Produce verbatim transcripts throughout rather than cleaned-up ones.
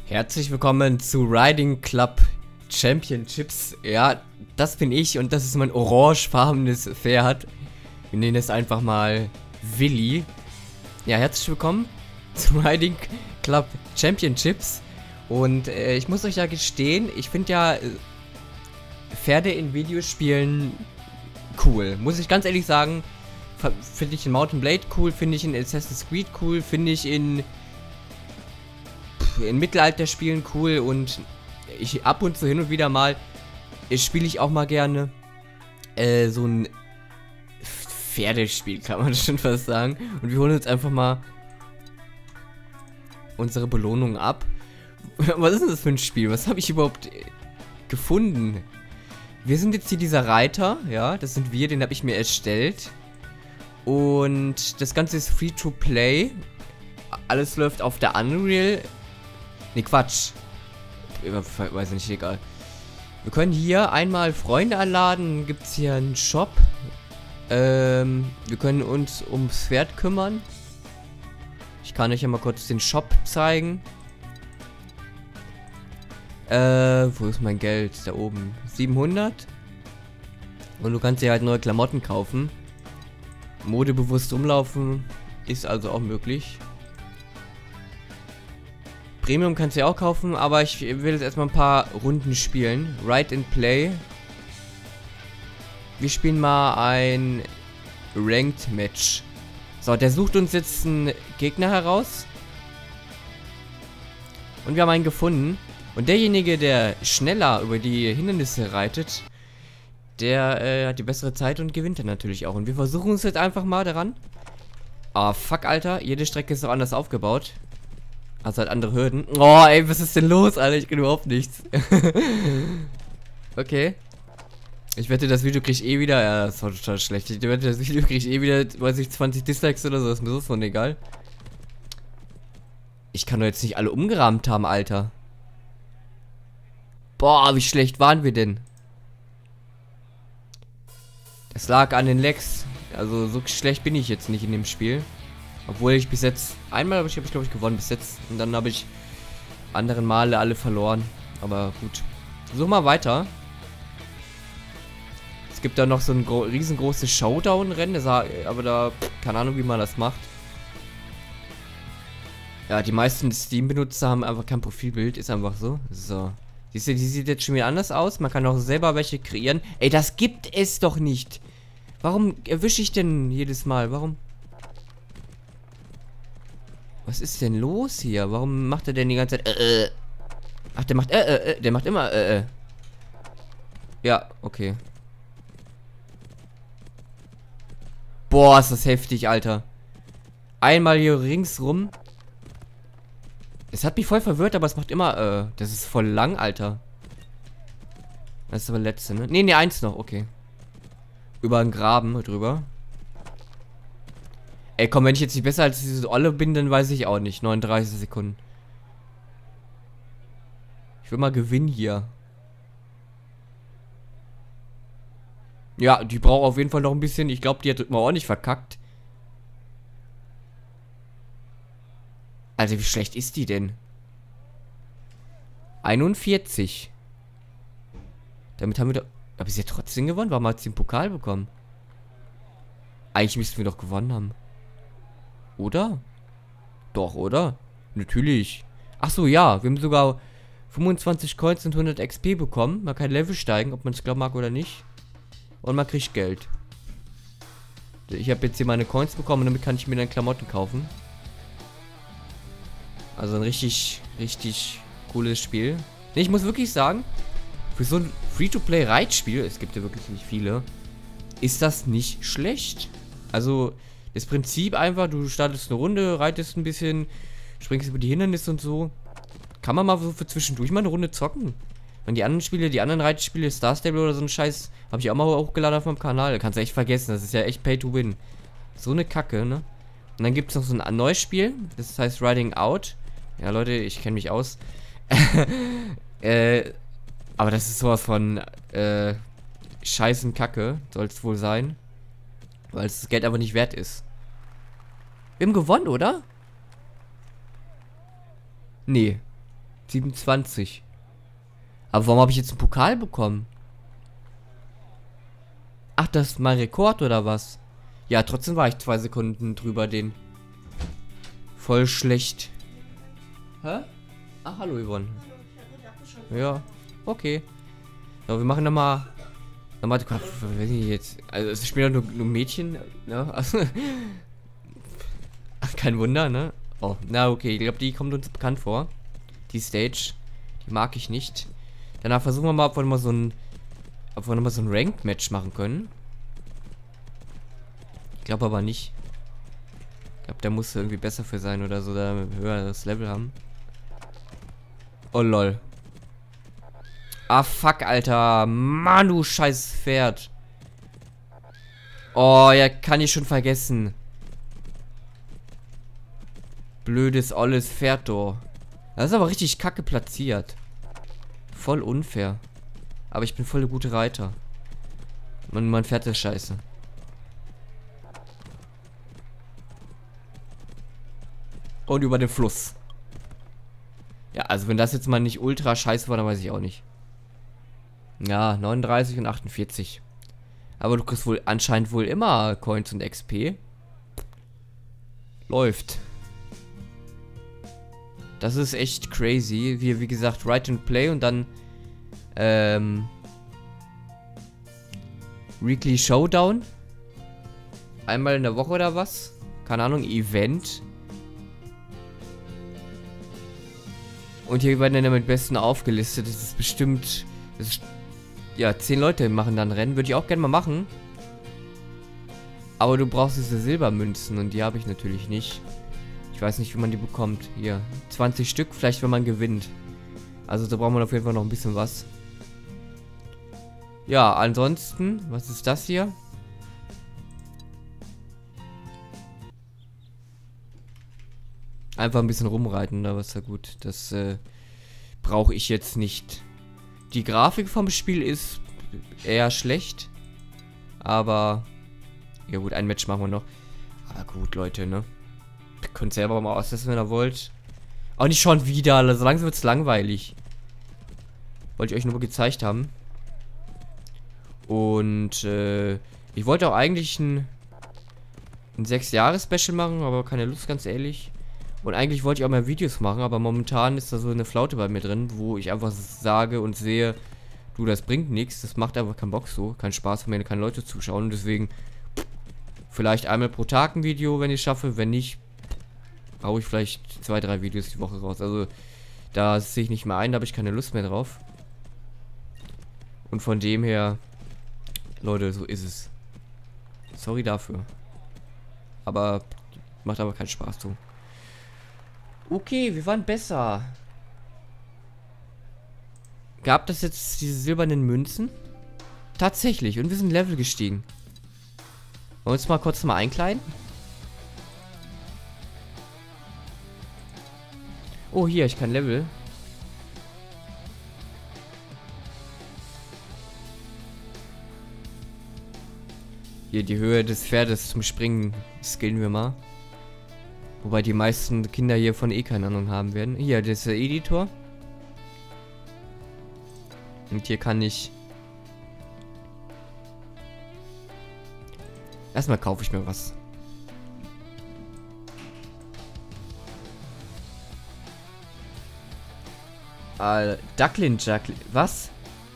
Herzlich willkommen zu Riding Club Championships. Ja, das bin ich und das ist mein orangefarbenes Pferd. Wir nennen es einfach mal Willi. Ja, herzlich willkommen zu Riding Club Championships. Und äh, ich muss euch ja gestehen, ich finde ja äh, Pferde in Videospielen cool. Muss ich ganz ehrlich sagen, finde ich in Mountain Blade cool, finde ich in Assassin's Creed cool, finde ich in in Mittelalterspielen cool und ich ab und zu hin und wieder mal spiele ich auch mal gerne äh, so ein Pferdespiel, kann man schon fast sagen. Und wir holen uns einfach mal unsere Belohnung ab. Was ist denn das für ein Spiel? Was habe ich überhaupt gefunden? Wir sind jetzt hier dieser Reiter, ja, das sind wir, den habe ich mir erstellt. Und das Ganze ist free to play. Alles läuft auf der Unreal. Ne, Quatsch. Ich weiß nicht, egal. Wir können hier einmal Freunde anladen. Gibt es hier einen Shop. Ähm, wir können uns ums Pferd kümmern. Ich kann euch ja mal kurz den Shop zeigen. Äh, wo ist mein Geld? Da oben. siebenhundert. Und du kannst dir halt neue Klamotten kaufen. Modebewusst umlaufen ist also auch möglich. Premium kannst du ja auch kaufen, aber ich will jetzt erstmal ein paar Runden spielen. Ride and Play. Wir spielen mal ein Ranked Match. So, der sucht uns jetzt einen Gegner heraus. Und wir haben einen gefunden. Und derjenige, der schneller über die Hindernisse reitet, der äh, hat die bessere Zeit und gewinnt dann natürlich auch. Und wir versuchen uns jetzt einfach mal daran. Ah, fuck, Alter. Jede Strecke ist doch anders aufgebaut. Also halt andere Hürden. Oh, ey, was ist denn los, Alter? Ich kann überhaupt nichts. Okay. Ich wette, das Video krieg ich eh wieder. Ja, das war total schlecht. Ich wette, das Video krieg ich eh wieder, weiß ich, zwanzig Dislikes oder so. Das ist mir so von egal. Ich kann doch jetzt nicht alle umgerahmt haben, Alter. Boah, wie schlecht waren wir denn? Das lag an den Lags. Also so schlecht bin ich jetzt nicht in dem Spiel. Obwohl ich bis jetzt, einmal habe ich, hab ich glaube ich gewonnen bis jetzt. Und dann habe ich anderen Male alle verloren. Aber gut. Such mal weiter. Es gibt da noch so ein riesengroßes Showdown-Rennen. Aber da, keine Ahnung wie man das macht. Ja, die meisten Steam-Benutzer haben einfach kein Profilbild. Ist einfach so. So. Siehst du, die sieht jetzt schon wieder anders aus. Man kann auch selber welche kreieren. Ey, das gibt es doch nicht. Warum erwische ich denn jedes Mal? Warum? Was ist denn los hier? Warum macht er denn die ganze Zeit äh, äh? Ach, der macht äh, äh, äh. Der macht immer äh, äh. Ja, okay. Boah, ist das heftig, Alter. Einmal hier ringsrum. Es hat mich voll verwirrt, aber es macht immer äh. Das ist voll lang, Alter. Das ist aber letzte, ne? Ne, ne, eins noch, okay. Über einen Graben drüber. Ey, komm, wenn ich jetzt nicht besser als diese Olle bin, dann weiß ich auch nicht. neununddreißig Sekunden. Ich will mal gewinnen hier. Ja, die braucht auf jeden Fall noch ein bisschen. Ich glaube, die hat mal ordentlich verkackt. Also, wie schlecht ist die denn? einundvierzig. Damit haben wir doch... Aber sie hat trotzdem gewonnen. Warum hat sie den Pokal bekommen? Eigentlich müssten wir doch gewonnen haben. Oder? Doch, oder? Natürlich. Ach so, ja. Wir haben sogar fünfundzwanzig Coins und hundert X P bekommen. Man kann Level steigen, ob man es glauben mag oder nicht. Und man kriegt Geld. Ich habe jetzt hier meine Coins bekommen und damit kann ich mir dann Klamotten kaufen. Also ein richtig, richtig cooles Spiel. Nee, ich muss wirklich sagen, für so ein Free-to-Play-Reitspiel, es gibt ja wirklich nicht viele, ist das nicht schlecht. Also, das Prinzip einfach, du startest eine Runde, reitest ein bisschen, springst über die Hindernisse und so. Kann man mal so für zwischendurch mal eine Runde zocken. Und die anderen Spiele, die anderen Reitspiele, Star Stable oder so ein Scheiß, habe ich auch mal hochgeladen auf meinem Kanal. Da kannst du echt vergessen, das ist ja echt Pay to Win. So eine Kacke, ne? Und dann gibt es noch so ein neues Spiel, das heißt Riding Out. Ja, Leute, ich kenne mich aus. äh, aber das ist sowas von, äh, Scheißen Kacke, soll es wohl sein. Weil es das Geld aber nicht wert ist. Wir haben gewonnen, oder? Nee. siebenundzwanzig. Aber warum habe ich jetzt einen Pokal bekommen? Ach, das ist mein Rekord oder was? Ja, trotzdem war ich zwei Sekunden drüber den. Voll schlecht. Hä? Ach, hallo Yvonne. Ja, okay. So, wir machen nochmal. Nochmal, weiß ich jetzt. Also, es spielen ja nur, nur Mädchen, ne? Also, kein Wunder, ne? Oh, na okay, ich glaube, die kommt uns bekannt vor. Die Stage. Die mag ich nicht. Danach versuchen wir mal, ob wir nochmal so ein. Ob wir nochmal so ein Ranked-Match machen können. Ich glaube aber nicht. Ich glaube, der muss irgendwie besser für sein oder so, da wir höheres Level haben. Oh lol. Ah fuck, Alter. Mann, du scheiß Pferd. Oh, ja, kann ich schon vergessen. Blödes, olles Pferd, do. Das ist aber richtig kacke platziert. Voll unfair. Aber ich bin voll der gute Reiter. Und mein Pferd ist scheiße. Und über den Fluss. Ja, also wenn das jetzt mal nicht ultra scheiße war, dann weiß ich auch nicht. Ja, neununddreißig und achtundvierzig. Aber du kriegst wohl anscheinend wohl immer Coins und X P. Läuft. Das ist echt crazy. Wie, wie gesagt, Write and Play und dann ähm, Weekly Showdown. Einmal in der Woche oder was? Keine Ahnung, Event. Und hier werden dann mit Besten aufgelistet. Das ist bestimmt. Das ist, ja, zehn Leute machen dann Rennen. Würde ich auch gerne mal machen. Aber du brauchst diese Silbermünzen und die habe ich natürlich nicht. Ich weiß nicht, wie man die bekommt. Hier, zwanzig Stück, vielleicht wenn man gewinnt. Also da braucht man auf jeden Fall noch ein bisschen was. Ja, ansonsten, was ist das hier? Einfach ein bisschen rumreiten, da was ja gut. Das äh, brauche ich jetzt nicht. Die Grafik vom Spiel ist eher schlecht. Aber, ja gut, ein Match machen wir noch. Aber gut, Leute, ne? Ihr könnt selber mal austesten, wenn ihr wollt. Auch nicht schon wieder, also langsam wird es langweilig. Wollte ich euch nur gezeigt haben. Und äh, ich wollte auch eigentlich ein, ein sechs Jahre Special machen, aber keine Lust, ganz ehrlich. Und eigentlich wollte ich auch mehr Videos machen, aber momentan ist da so eine Flaute bei mir drin, wo ich einfach sage und sehe, du, das bringt nichts, das macht einfach keinen Bock so, keinen Spaß, wenn keine Leute zuschauen. Und deswegen vielleicht einmal pro Tag ein Video, wenn ich es schaffe, wenn nicht, haue ich vielleicht zwei, drei Videos die Woche raus. Also da sehe ich nicht mehr ein, da habe ich keine Lust mehr drauf. Und von dem her, Leute, so ist es. Sorry dafür. Aber macht aber keinen Spaß so. Okay, wir waren besser. Gab das jetzt diese silbernen Münzen? Tatsächlich. Und wir sind Level gestiegen. Wollen wir uns mal kurz mal einkleiden? Oh, hier, ich kann Level. Hier, die Höhe des Pferdes zum Springen skillen wir mal. Wobei die meisten Kinder hiervon eh keine Ahnung haben werden. Hier, das ist der Editor. Und hier kann ich... Erstmal kaufe ich mir was. Äh, Ducklin Jacklin. Was?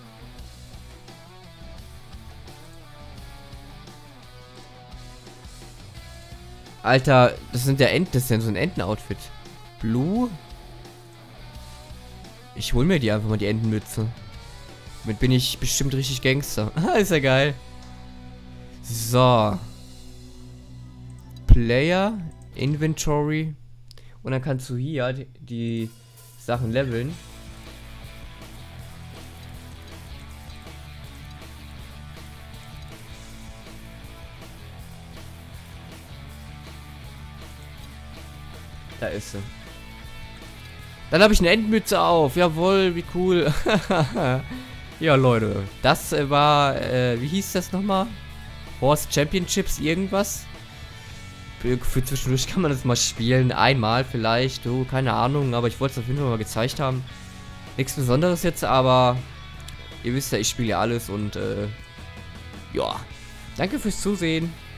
Alter, das sind ja Enten, das ist ja so ein Enten-Outfit. Blue? Ich hol mir die einfach mal, die Entenmütze. Damit bin ich bestimmt richtig Gangster. Ah, ist ja geil. So. Player, Inventory. Und dann kannst du hier die, die Sachen leveln. Da ist sie. Dann habe ich eine Entenmütze auf. Jawohl, wie cool. Ja, Leute. Das äh, war, äh, wie hieß das nochmal? Horse Championships irgendwas. für zwischendurch kann man das mal spielen. Einmal vielleicht, so, keine Ahnung. Aber ich wollte es auf jeden Fall mal gezeigt haben. Nichts Besonderes jetzt, aber ihr wisst ja, ich spiele ja alles und äh, ja. Danke fürs Zusehen.